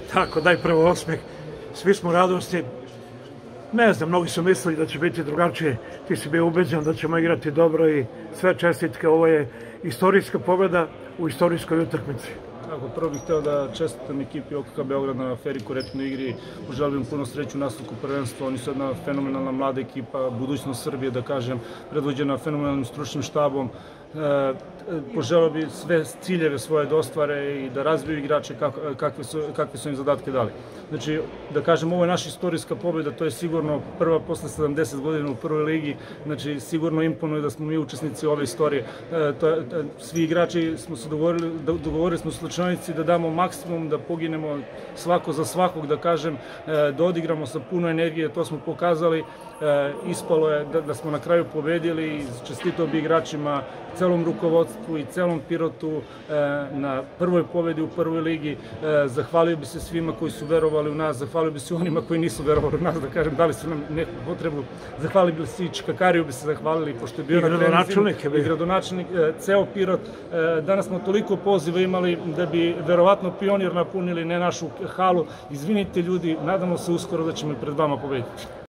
Tako, daj prvo osmeh. Svi smo radosni. Ne znam, mnogi su mislili da će biti drugačije. Ti si bio ubeđen da ćemo igrati dobro i sve čestitke. Ovo je istorijska pobjeda u istorijskoj utakmici. Tako, prvo bih hteo da čestitam ekipi OKK Beograd na fer i korektnoj igri. Poželim puno sreću u nastavku prvenstva. Oni su jedna fenomenalna mlada ekipa, budućnost Srbije, da kažem, predvođena fenomenalnim stručnim štabom. Poželeo bi sve ciljeve svoje da ostvare i da razviju igrače kakve su im zadatke dali. Znači, da kažem, ovo je naša istorijska pobjeda, to je sigurno prva posle 70 godina u prvoj ligi, znači sigurno imponuje da smo mi učesnici ove istorije. Svi igrači smo se dogovorili smo u slučajnici da damo maksimum, da poginemo svako za svakog, da kažem, da odigramo sa puno energije, to smo pokazali. Ispalo je da smo na kraju pobedili i čestitao bi igračima, celom rukovodstvu i celom Pirotu na prvoj pobedi u prvoj ligi. Zahvalio bi se svima koji su verovali u nas, zahvalio bi se onima koji nisu verovali u nas, da kažem, dali su nam neku potrebu. Zahvalio bi se i Čikakariju bi se zahvalili, pošto je bio na treninzima, i gradonačelnik, ceo Pirot. Danas smo toliko poziva imali da bi verovatno Pionir napunili, ne našu halu. Izvinite ljudi, nadamo se uskoro da ćemo pred vama pobediti.